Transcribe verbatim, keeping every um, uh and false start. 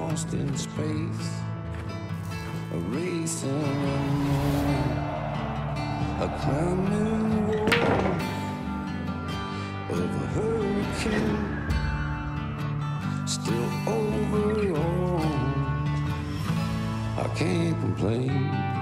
lost in space, a racing unknown, a brand new war of a hurricane, still over all. I can't complain.